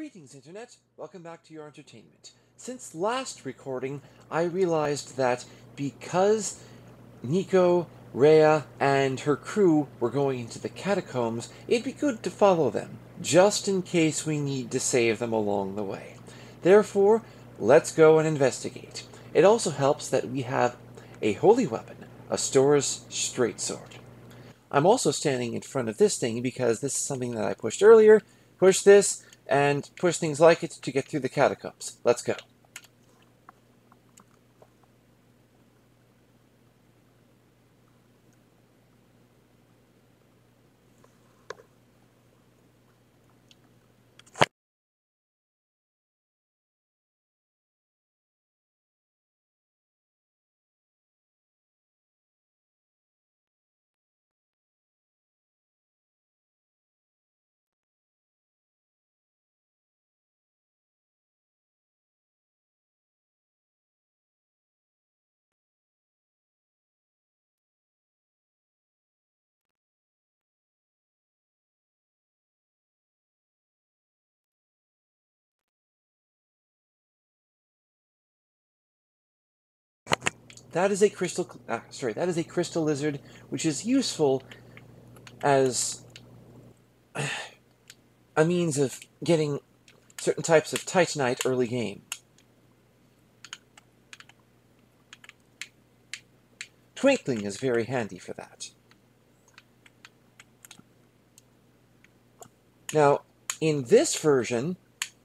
Greetings, Internet! Welcome back to your entertainment. Since last recording, I realized that because Nico, Rhea, and her crew were going into the catacombs, it'd be good to follow them, just in case we need to save them along the way. Therefore, let's go and investigate. It also helps that we have a holy weapon, a Stora's straight sword. I'm also standing in front of this thing because this is something that I pushed earlier. Push this, and push things like it to get through the catacombs. Let's go. That is a crystal lizard, which is useful as a means of getting certain types of titanite early game. Twinkling is very handy for that. Now, in this version,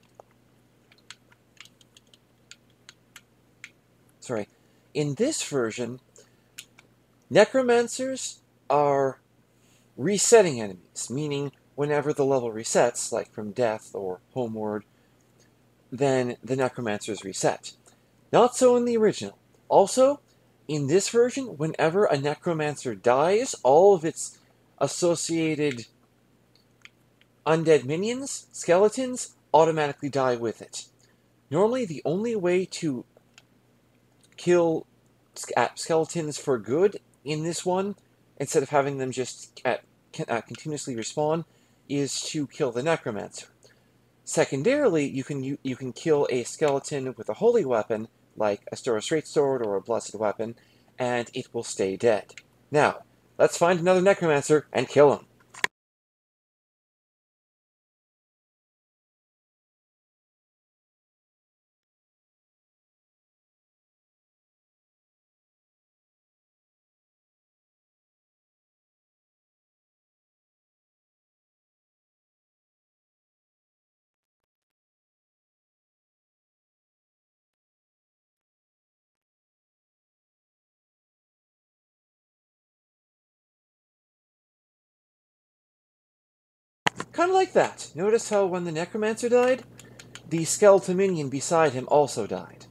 necromancers are resetting enemies, meaning whenever the level resets, like from death or homeward, then the necromancers reset. Not so in the original. Also, in this version, whenever a necromancer dies, all of its associated undead minions, skeletons, automatically die with it. Normally, the only way to kill skeletons for good in this one, instead of having them just continuously respawn, is to kill the necromancer. Secondarily, you can kill a skeleton with a holy weapon, like a Stora's straight sword or a blessed weapon, and it will stay dead. Now, let's find another necromancer and kill him. Kind of like that. Notice how when the necromancer died, the skeleton minion beside him also died.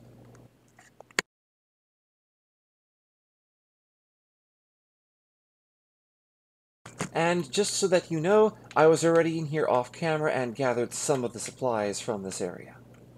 And just so that you know, I was already in here off camera and gathered some of the supplies from this area.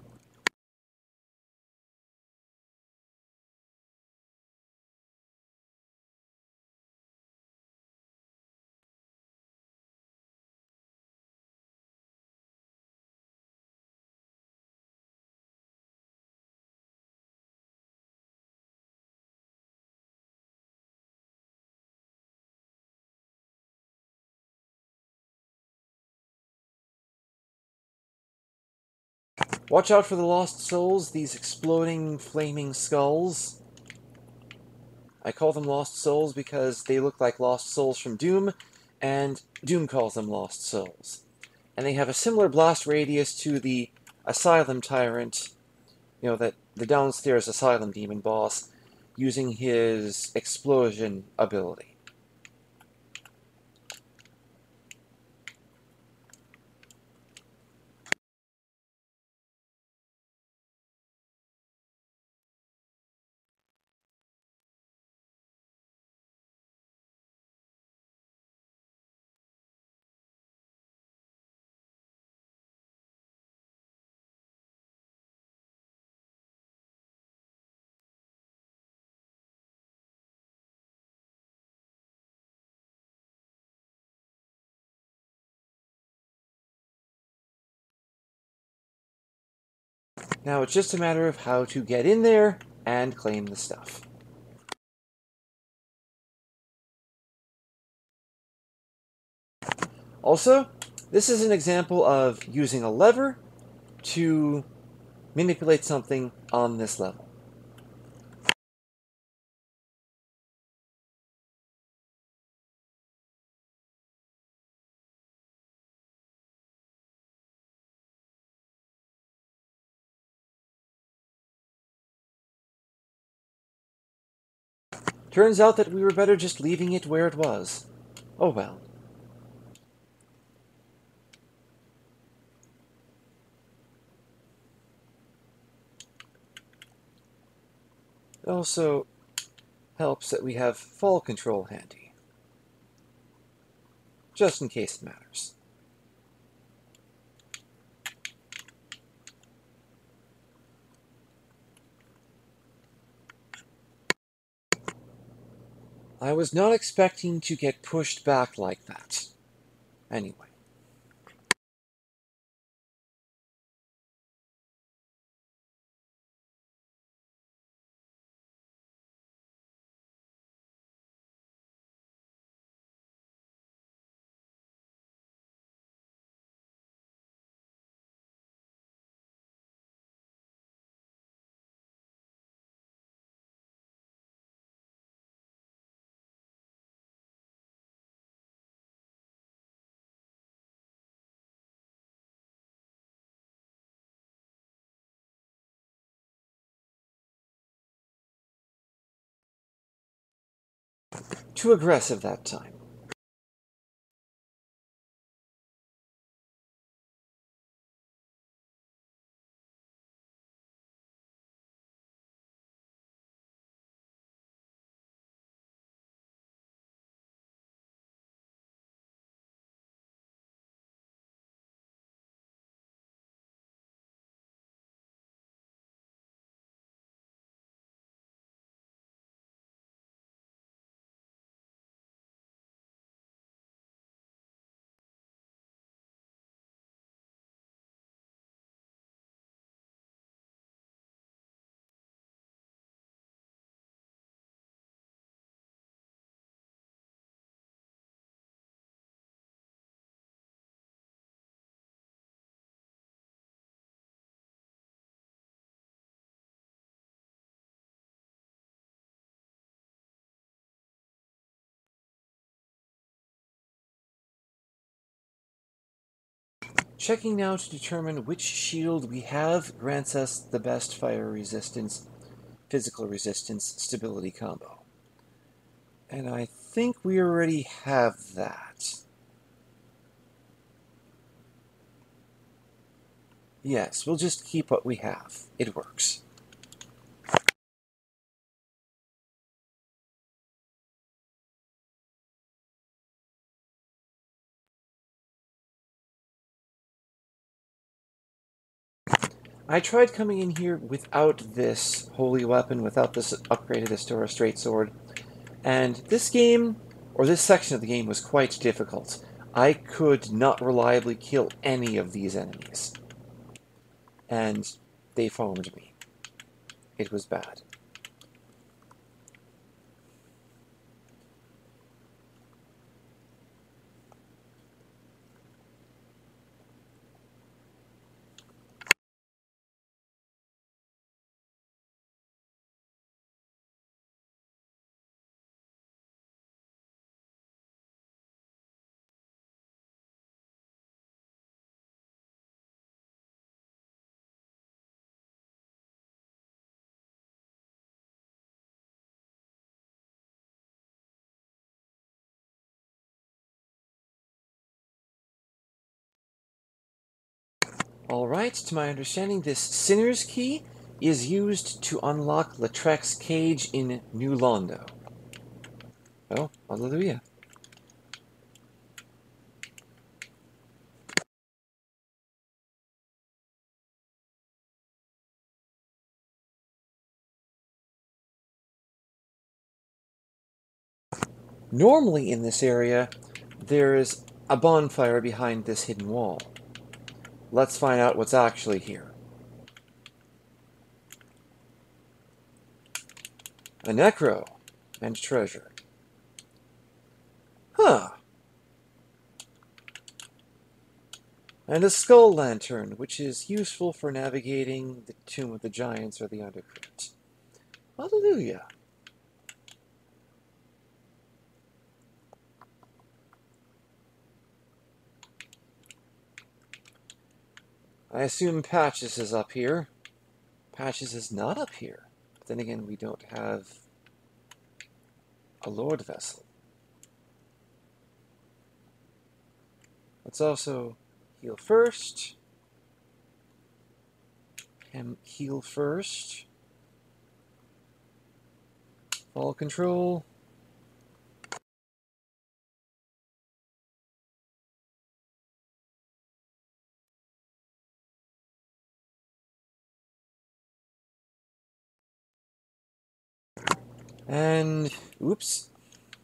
Watch out for the lost souls, these exploding, flaming skulls. I call them lost souls because they look like lost souls from Doom, and Doom calls them lost souls. And they have a similar blast radius to the Asylum Tyrant, that the downstairs Asylum Demon boss, using his explosion ability. Now it's just a matter of how to get in there and claim the stuff. Also, this is an example of using a lever to manipulate something on this level. Turns out that we were better just leaving it where it was. Oh well. It also helps that we have fall control handy, just in case it matters. I was not expecting to get pushed back like that. Anyway. Too aggressive that time. Checking now to determine which shield we have grants us the best fire resistance, physical resistance, stability combo. And I think we already have that. Yes, we'll just keep what we have. It works. I tried coming in here without this holy weapon, without this upgraded Astora Straight Sword, and this game, or this section of the game, was quite difficult. I could not reliably kill any of these enemies. And they foamed me. It was bad. Alright, to my understanding, this Sinner's Key is used to unlock Lautrec's cage in New Londo. Oh, hallelujah. Normally in this area, there is a bonfire behind this hidden wall. Let's find out what's actually here. A necro and treasure. Huh. And a skull lantern, which is useful for navigating the Tomb of the Giants or the Undercrypt. Hallelujah. I assume Patches is up here. Patches is not up here. But then again, we don't have a Lord Vessel. Let's also heal first. Him heal first. Fall control. And, oops.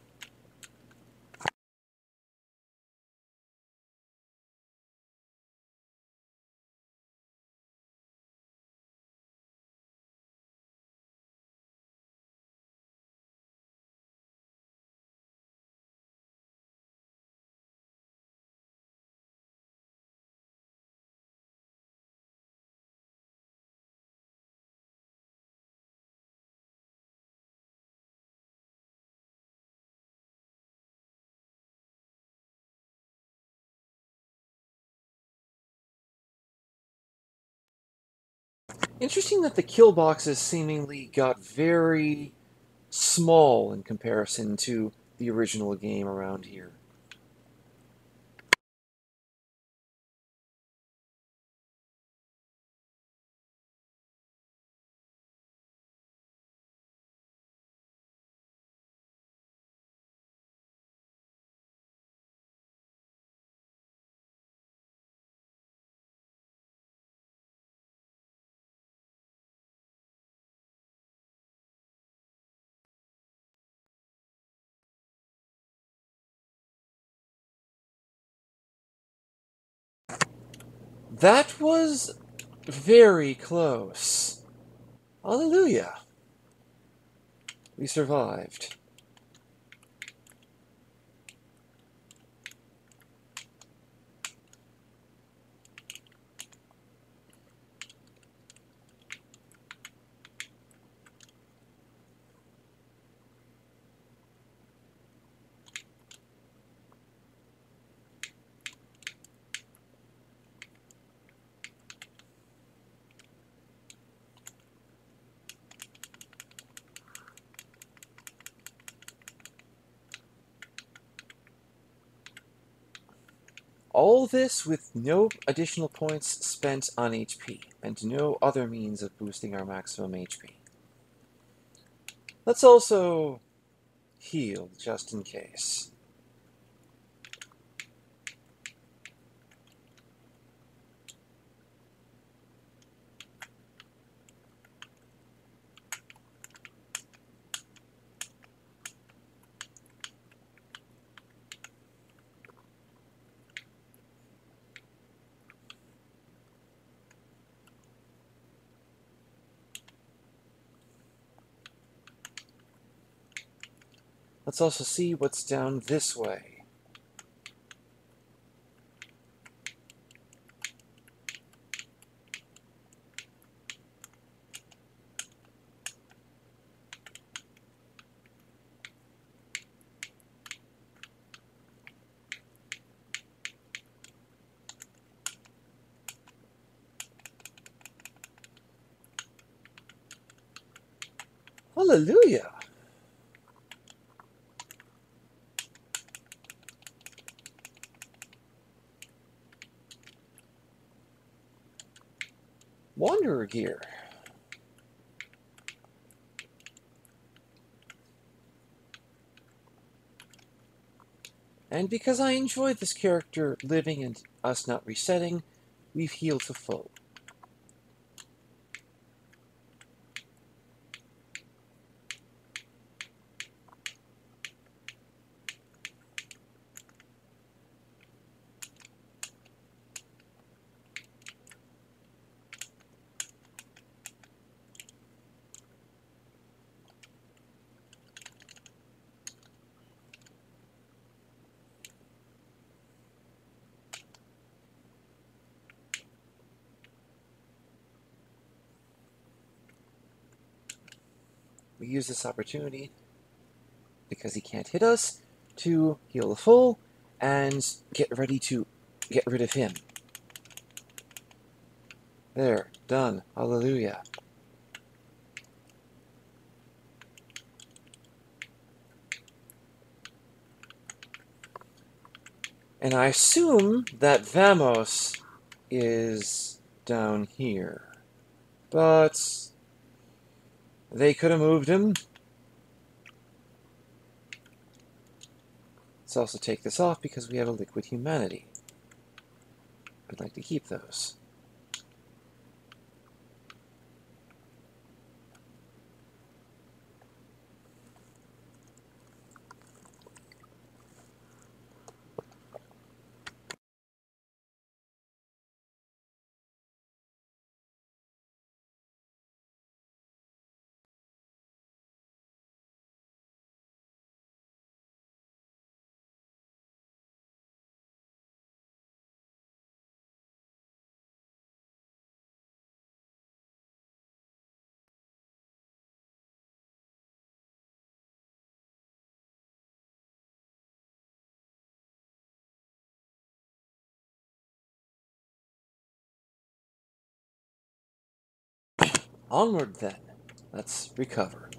Interesting that the kill boxes seemingly got very small in comparison to the original game around here. That was very close. Hallelujah. We survived. All this with no additional points spent on HP, and no other means of boosting our maximum HP. Let's also heal, just in case. Let's also see what's down this way. Hallelujah! Wanderer gear. And because I enjoy this character living and us not resetting, we've healed to full. we use this opportunity, because he can't hit us, to heal the full and get ready to get rid of him. There, done. Hallelujah. And I assume that Vamos is down here. But they could have moved him. Let's also take this off because we have a liquid humanity. I'd like to keep those. Onward then. Let's recover.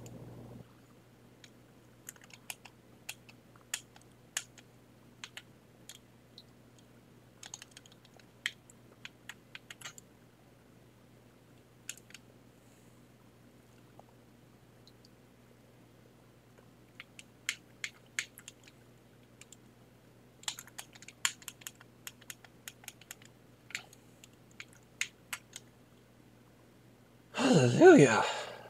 Hallelujah.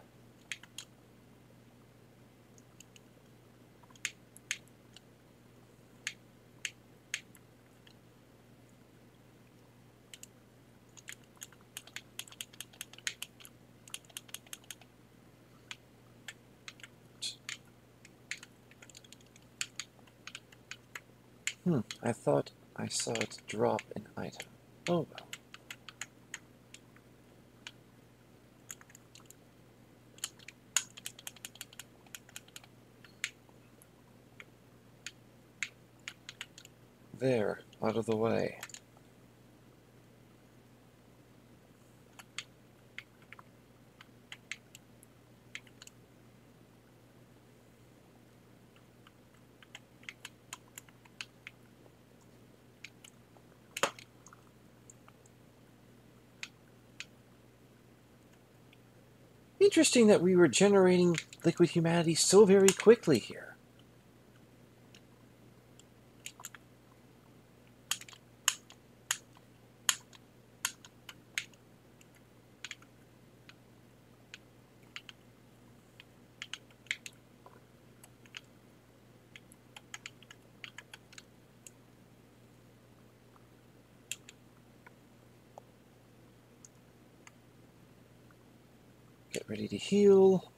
I thought I saw it drop an item. Oh well. There, out of the way. Interesting that we were generating liquid humanity so very quickly here. Get ready to heal.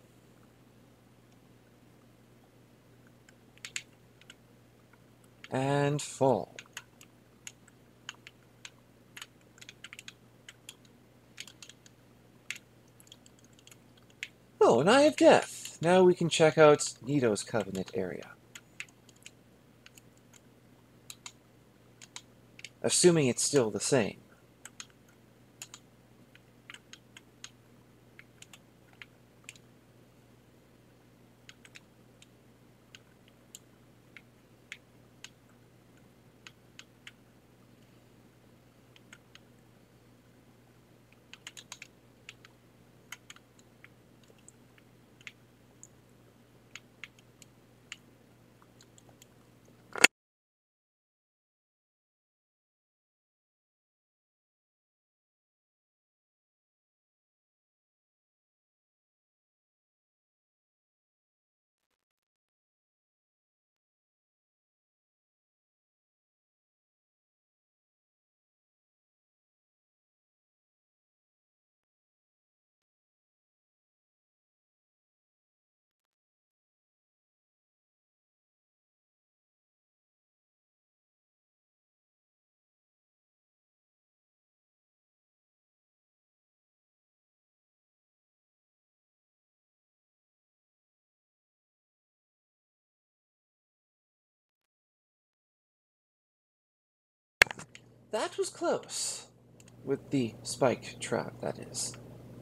And fall. Oh, an Eye of Death. Now we can check out Nito's Covenant area. Assuming it's still the same. That was close. With the spike trap, that is.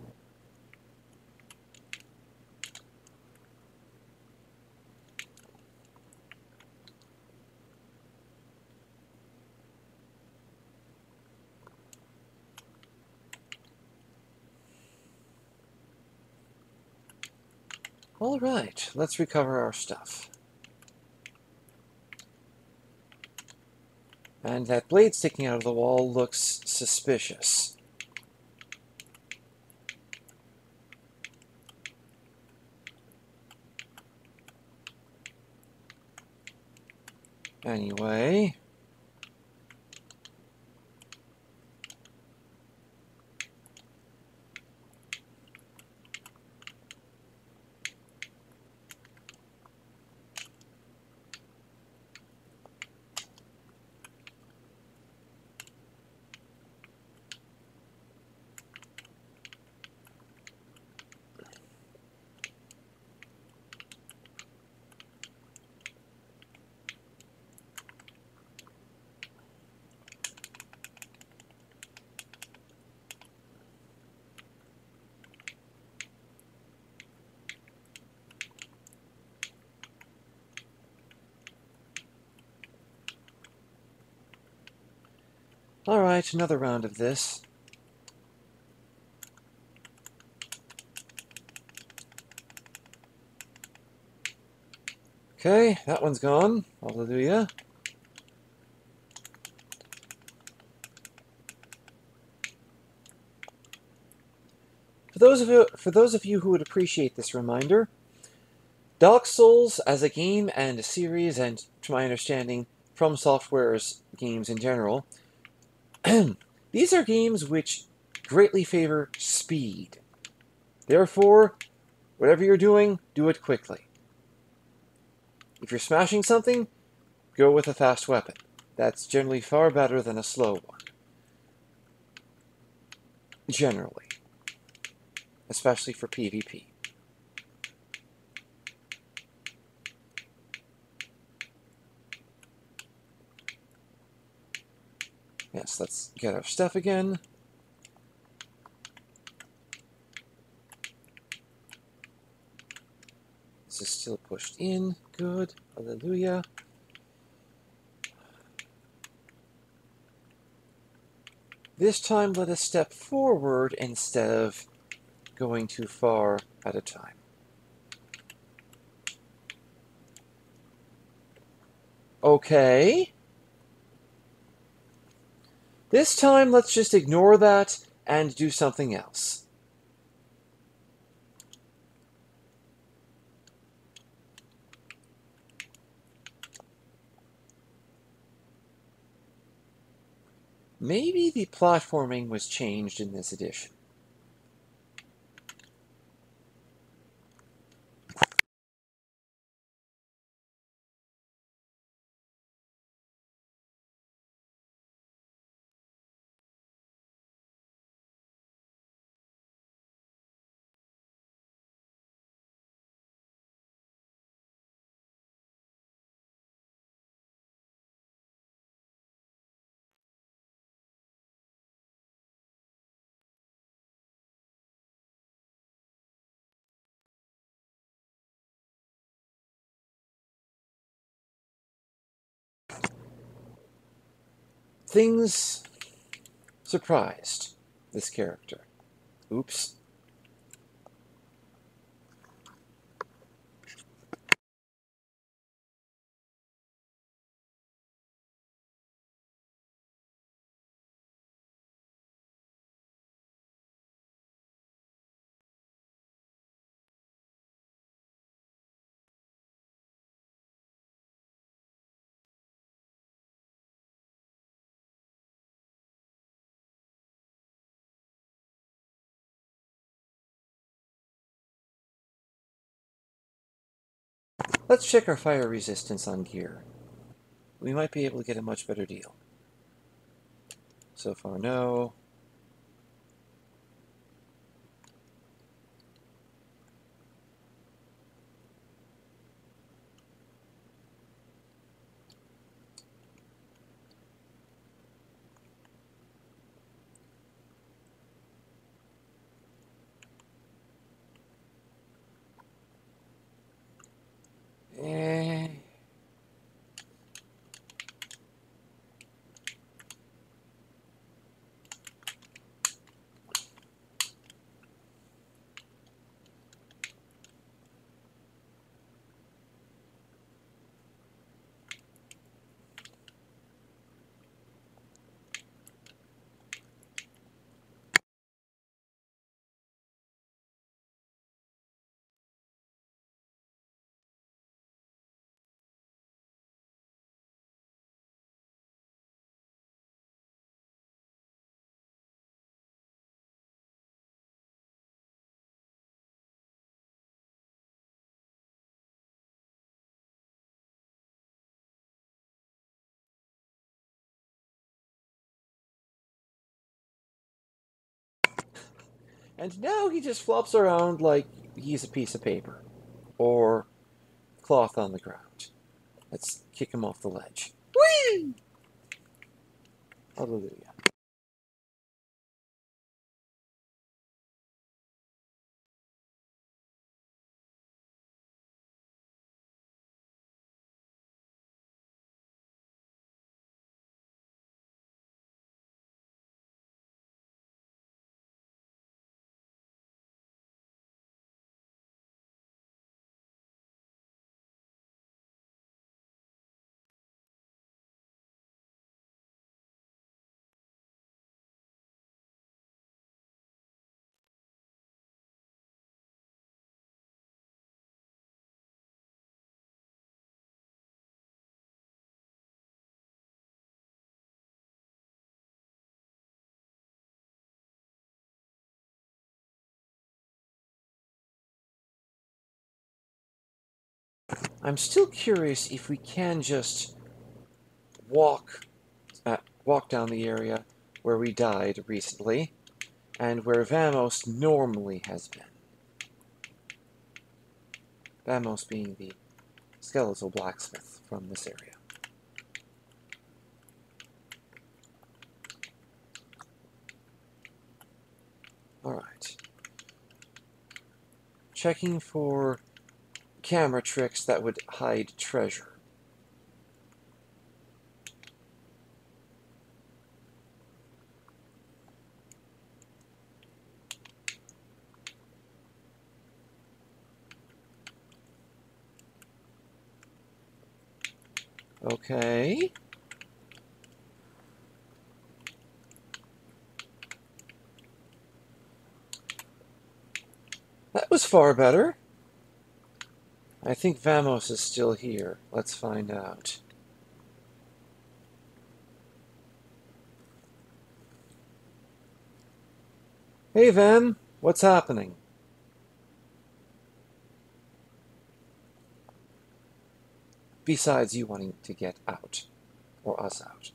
Alright, let's recover our stuff. And that blade sticking out of the wall looks suspicious. Anyway... Alright, another round of this. Okay, that one's gone. Hallelujah. For those of you who would appreciate this reminder, Dark Souls as a game and a series, and to my understanding, From Software's games in general, these are games which greatly favor speed. Therefore, whatever you're doing, do it quickly. If you're smashing something, go with a fast weapon. That's generally far better than a slow one. Generally. Especially for PvP. Yes, let's get our stuff again. This is still pushed in. Good. Hallelujah. This time, let us step forward instead of going too far at a time. Okay. This time, let's just ignore that and do something else. Maybe the platforming was changed in this edition. Things surprised this character. Oops. Let's check our fire resistance on gear. We might be able to get a much better deal. So far, no. And now he just flops around like he's a piece of paper or cloth on the ground. Let's kick him off the ledge. Whee! Hallelujah. I'm still curious if we can just walk walk down the area where we died recently and where Vamos normally has been. Vamos being the skeletal blacksmith from this area. Alright. Checking for camera tricks that would hide treasure. Okay. That was far better. I think Vamos is still here. Let's find out. Hey, Vam. What's happening? Besides you wanting to get out. Or us out.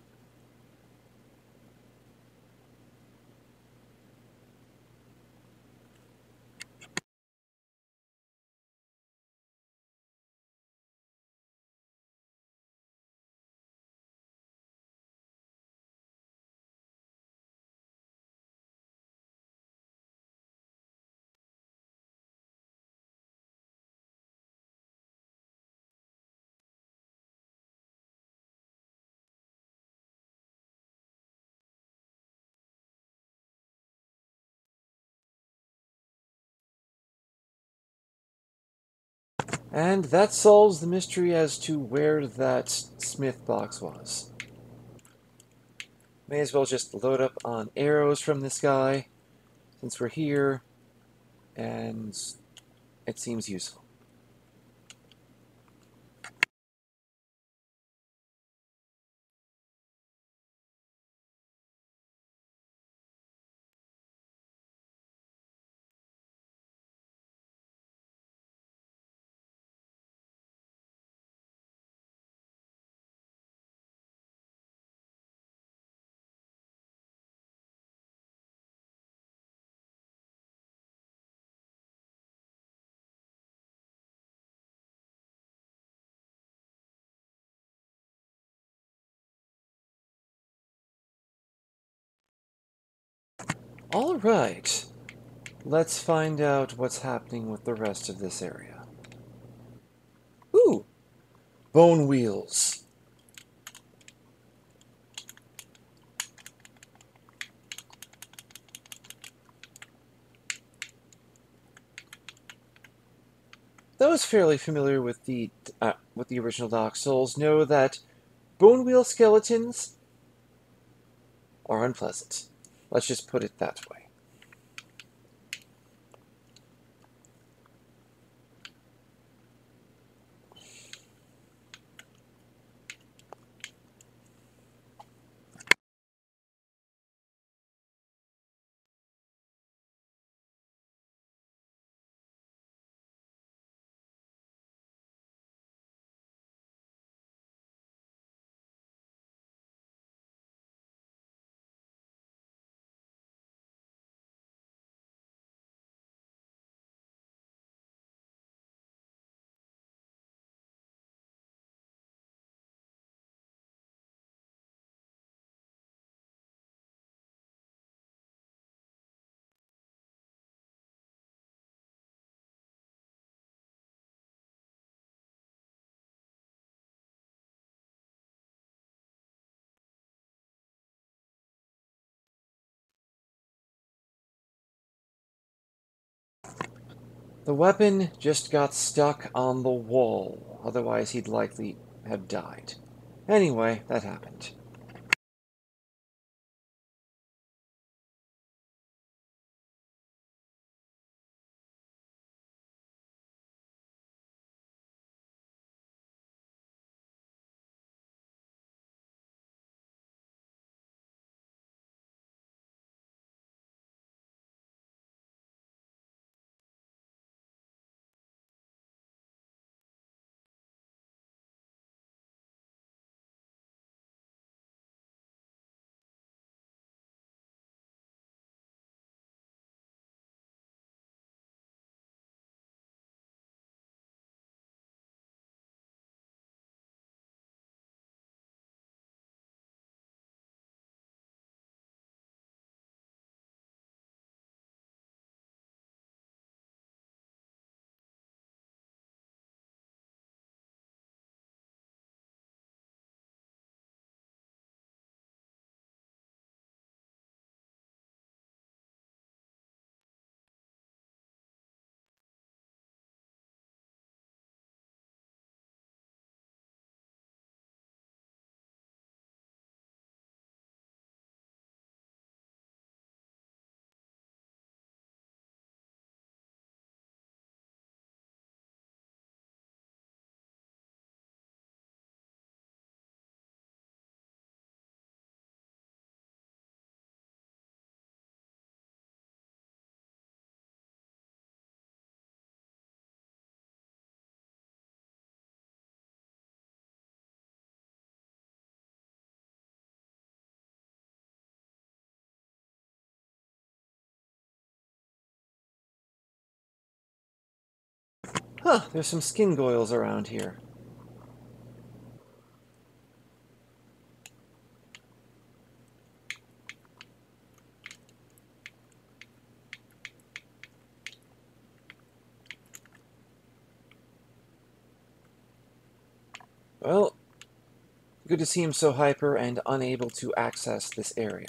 And that solves the mystery as to where that smith box was. May as well just load up on arrows from this guy, since we're here, and it seems useful. Alright, let's find out what's happening with the rest of this area. Ooh, bone wheels. Those fairly familiar with the original Dark Souls know that bone wheel skeletons are unpleasant. Let's just put it that way. The weapon just got stuck on the wall, otherwise he'd likely have died. Anyway, that happened. Huh, there's some skin goils around here. Well, good to see him so hyper and unable to access this area.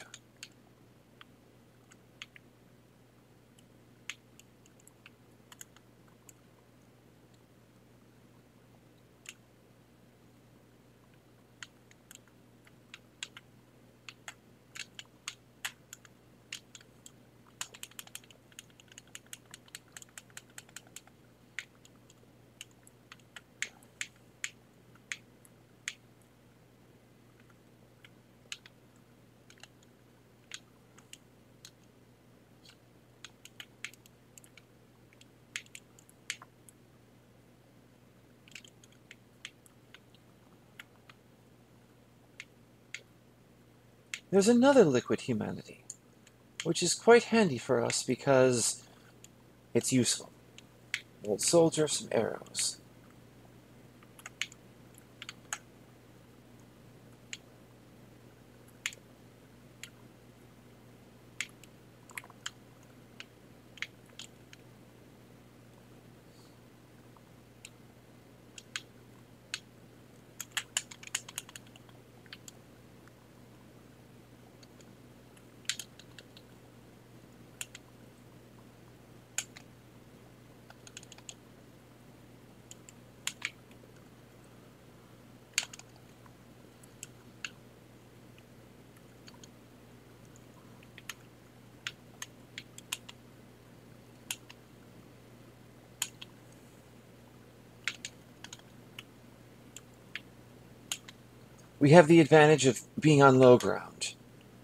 There's another liquid humanity, which is quite handy for us because it's useful. Old soldier, some arrows. We have the advantage of being on low ground.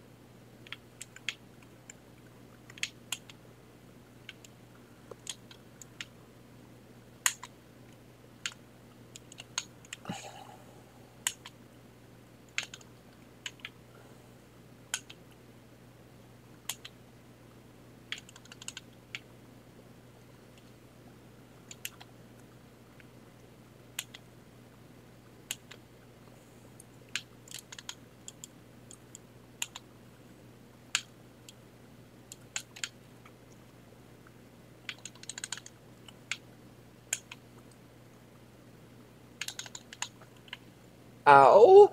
Ow!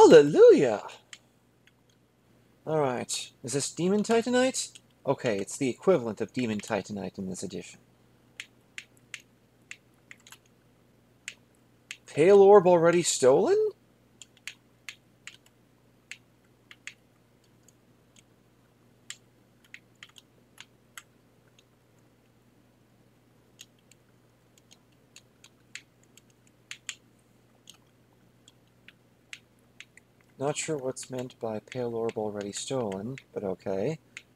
Hallelujah! Alright, is this Demon Titanite? Okay, it's the equivalent of Demon Titanite in this edition. Pale Orb already stolen? Not sure what's meant by Pale Orb already stolen, but okay.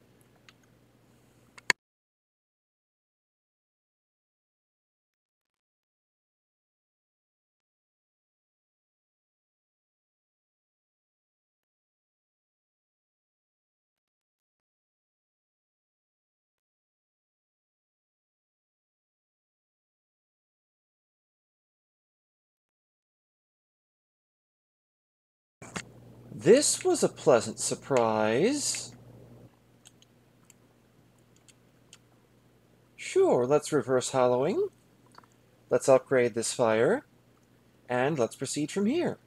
This was a pleasant surprise. Sure, let's reverse hollowing. Let's upgrade this fire. And let's proceed from here.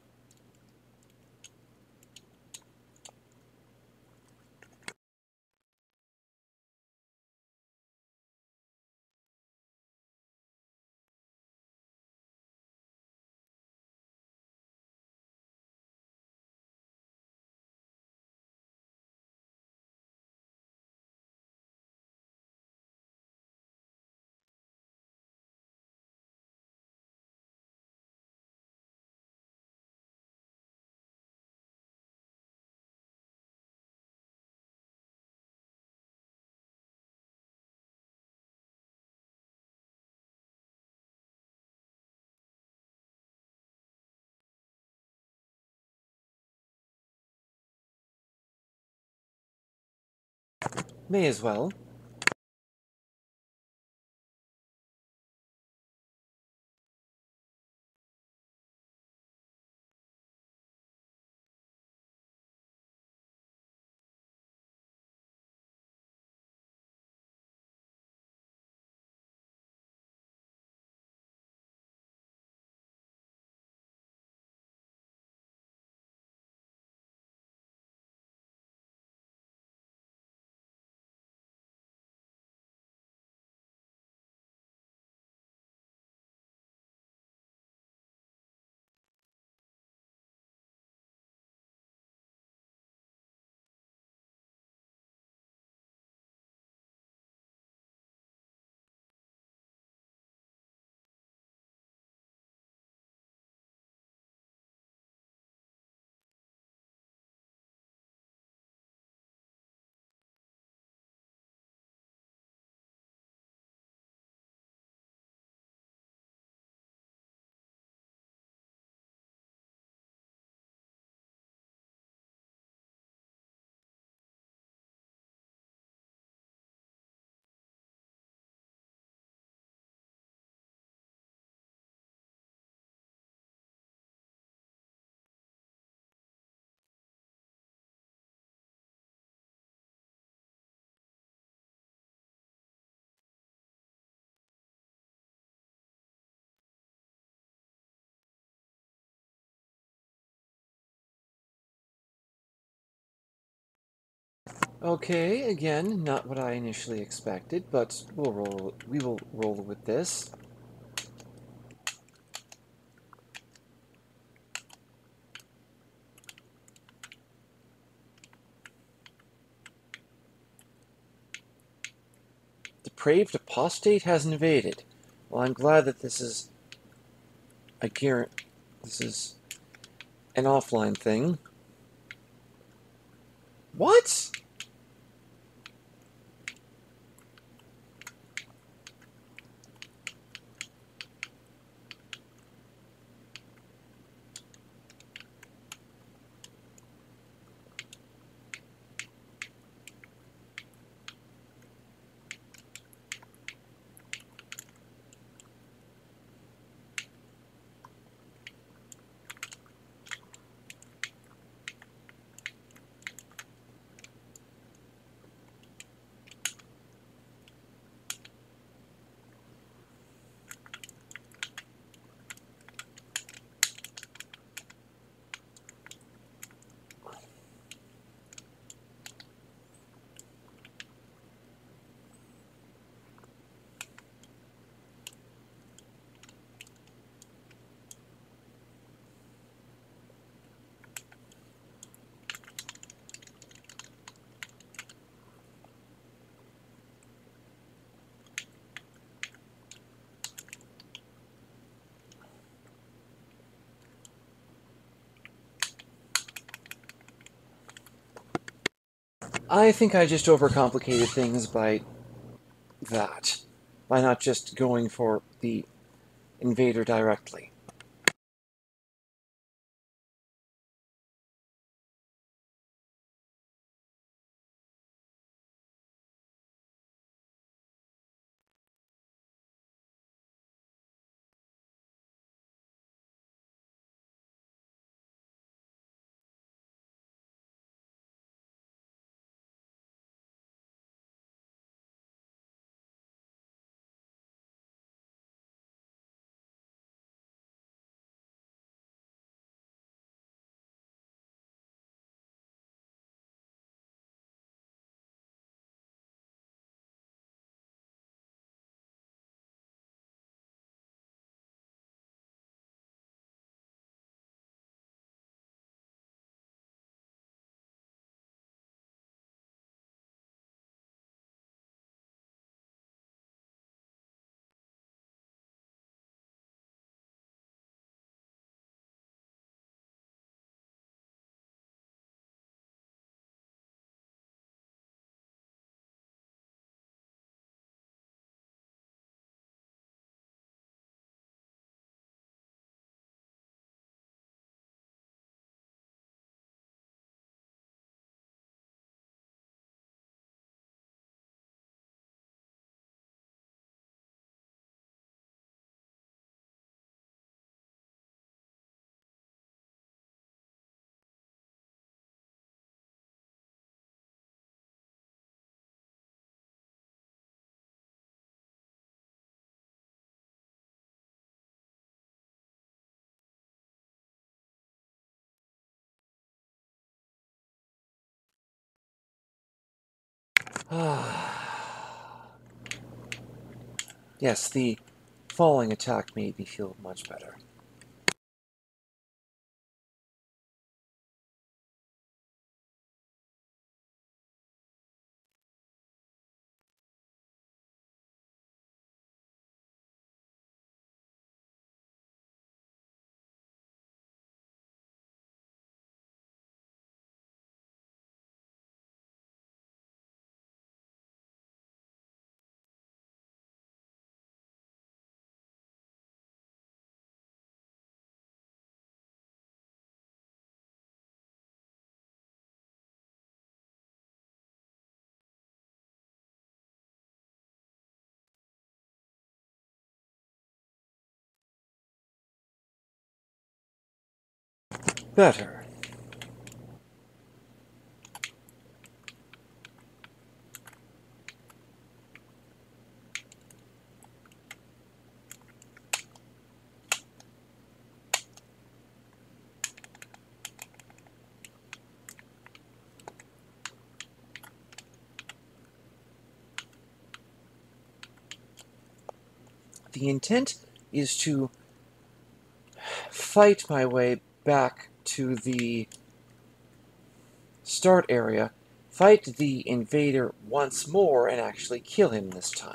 May as well. Okay, again, not what I initially expected, but we will roll with this. Depraved apostate has invaded. Well, I'm glad that this is this is an offline thing. What? I think I just overcomplicated things by that, by not just going for the invader directly. Yes, the falling attack made me feel much better. Better. The intent is to fight my way back to the start area, fight the invader once more, and actually kill him this time.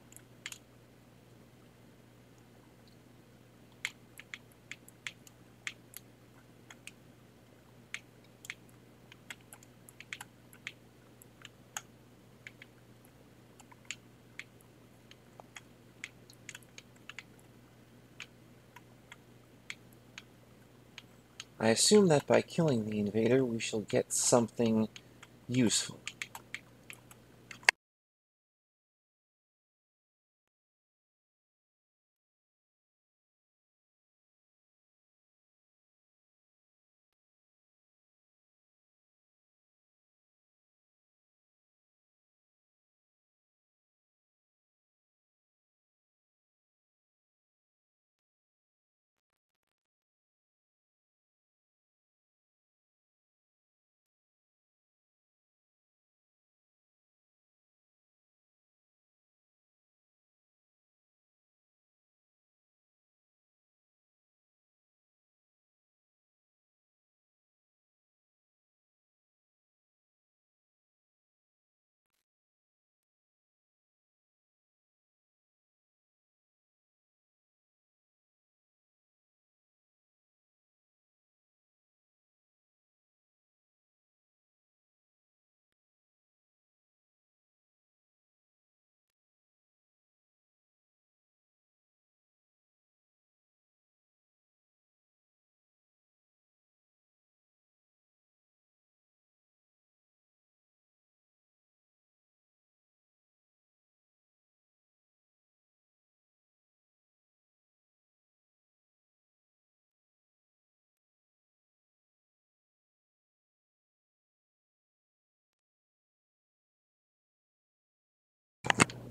I assume that by killing the invader, we shall get something useful.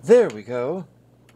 There we go.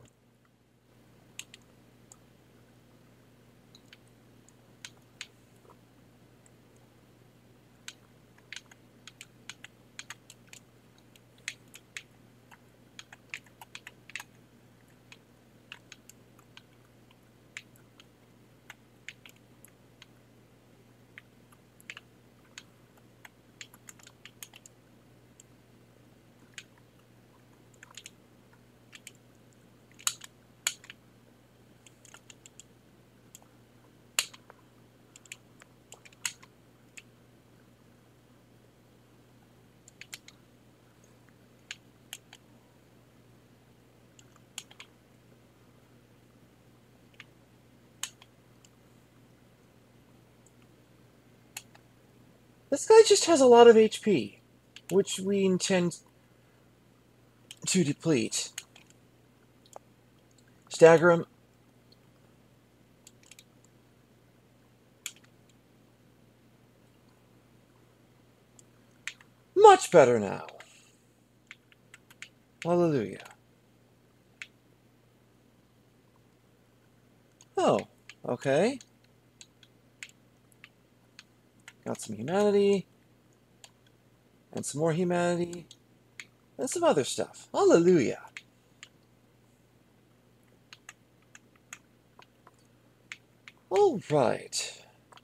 This guy just has a lot of HP, which we intend to deplete. Stagger him. Much better now. Hallelujah. Oh, okay. Got some humanity. And some more humanity. And some other stuff. Hallelujah. All right.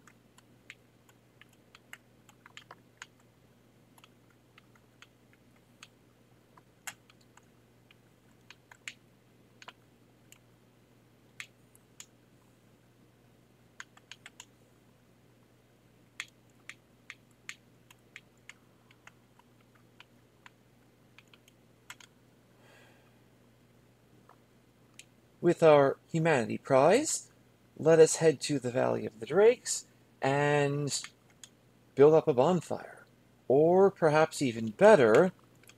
With our humanity prize, let us head to the Valley of the Drakes and build up a bonfire. Or perhaps even better,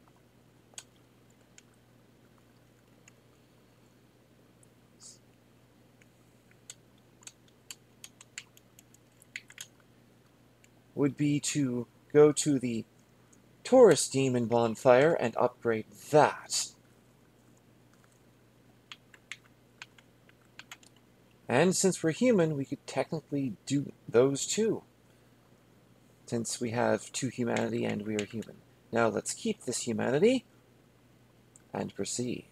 would be to go to the Taurus Demon bonfire and upgrade that. And since we're human, we could technically do those too, since we have 2 humanity and we are human. Now let's keep this humanity and proceed.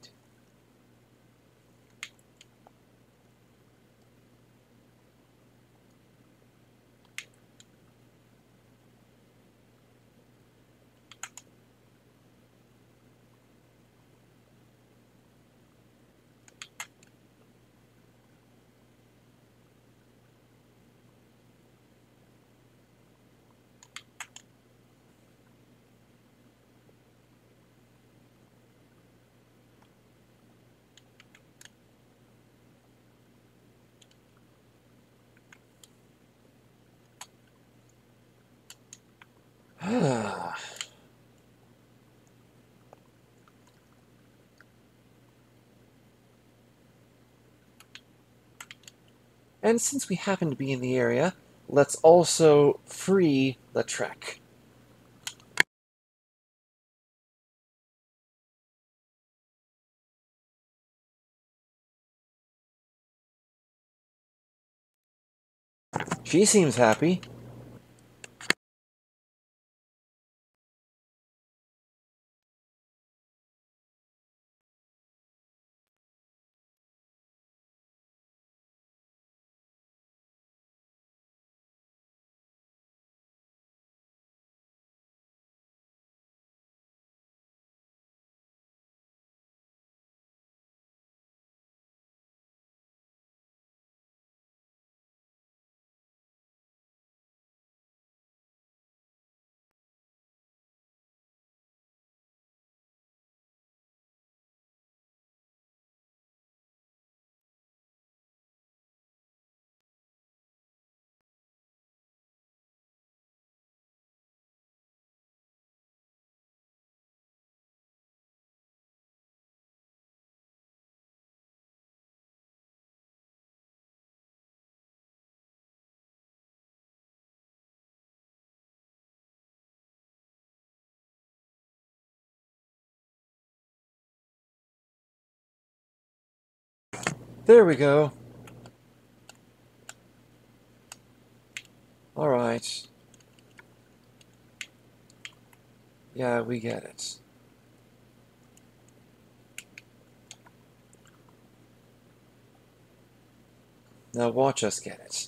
And since we happen to be in the area, let's also free Lautrec. She seems happy. There we go. Alright. Yeah, we get it. Now watch us get it.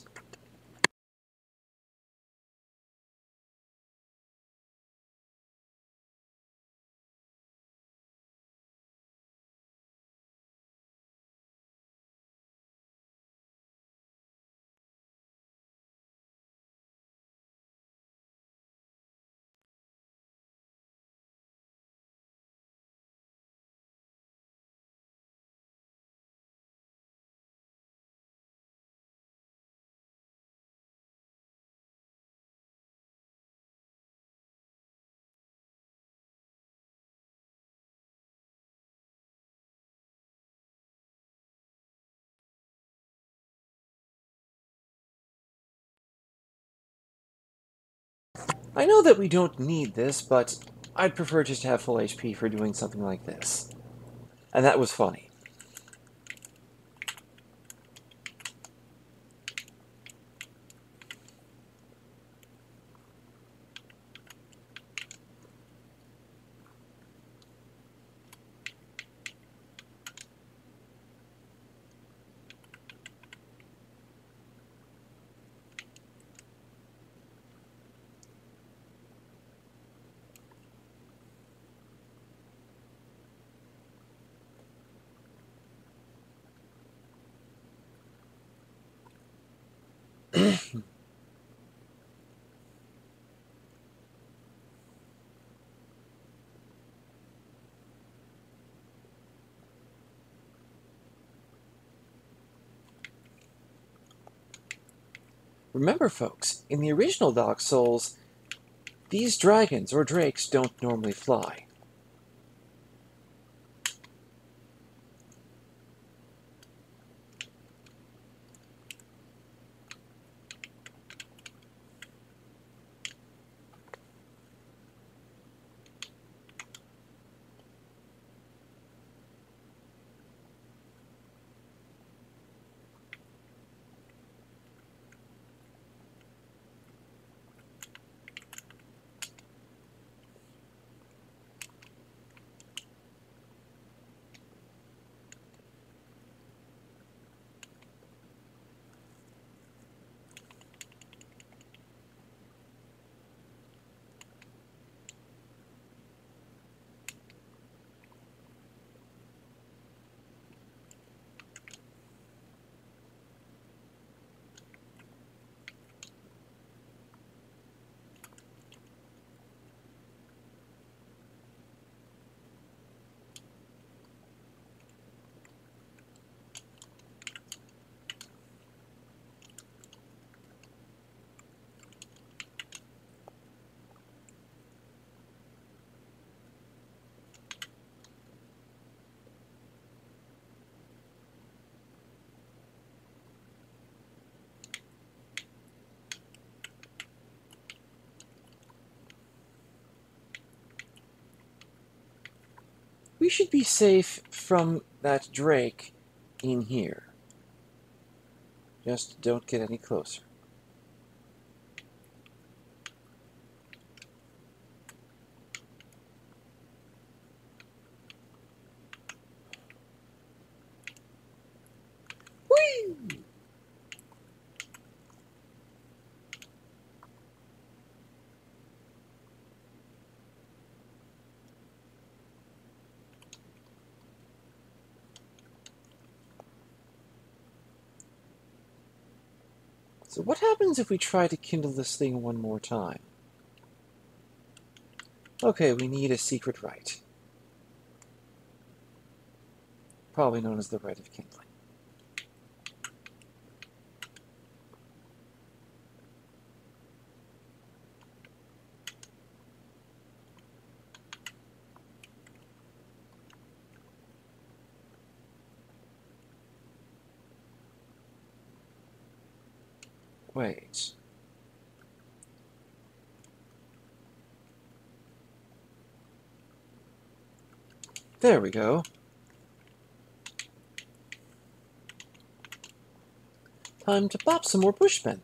I know that we don't need this, but I'd prefer just to have full HP for doing something like this. And that was funny. Remember, folks, in the original Dark Souls, these dragons or drakes don't normally fly. We should be safe from that drake in here. Just don't get any closer. Whee! So what happens if we try to kindle this thing one more time? Okay, we need a secret rite. Probably known as the Rite of Kindling. Wait. There we go. Time to pop some more bushmen.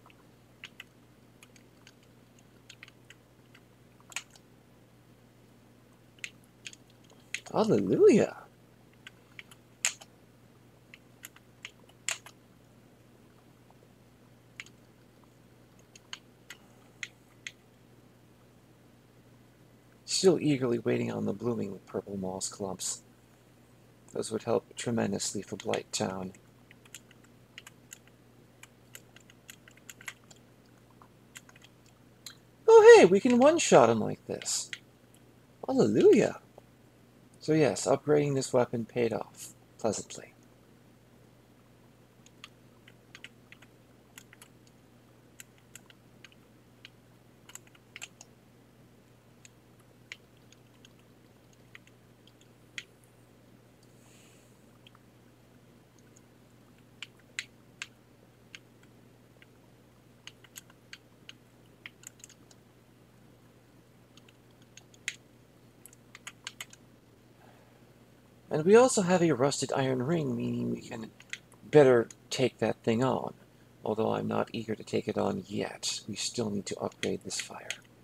Hallelujah. Still eagerly waiting on the blooming purple moss clumps. Those would help tremendously for Blight Town. Oh hey, we can one-shot him like this. Hallelujah. So yes, upgrading this weapon paid off pleasantly. And we also have a rusted iron ring, meaning we can better take that thing on. Although I'm not eager to take it on yet. We still need to upgrade this fire.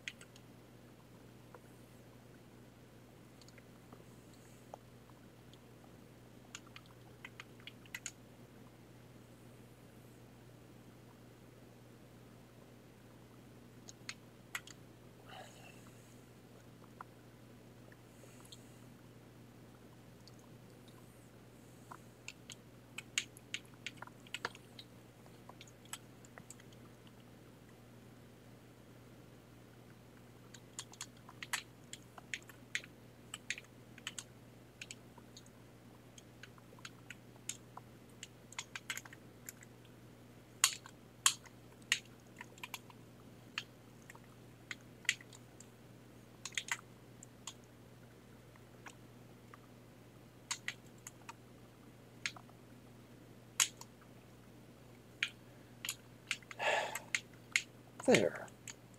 There.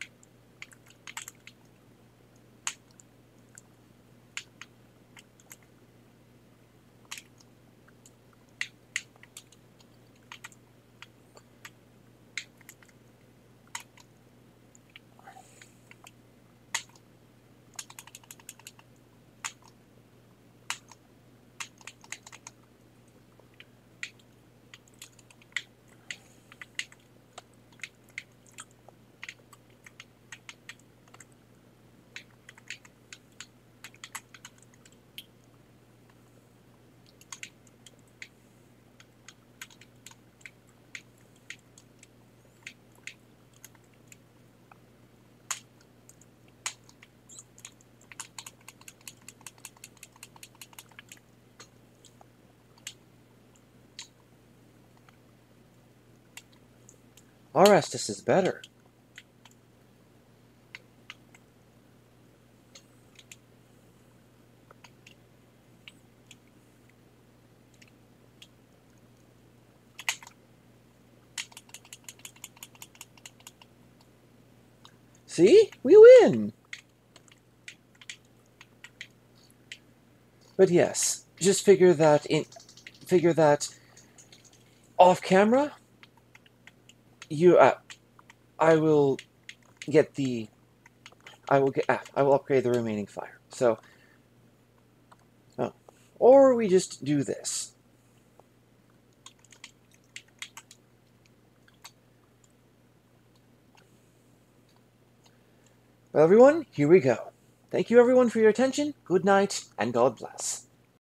Orestes is better. See? We win! But yes, just figure that off camera, I will get the I will upgrade the remaining fire. So, oh, or we just do this. Well, everyone, here we go. Thank you, everyone, for your attention. Good night, and God bless.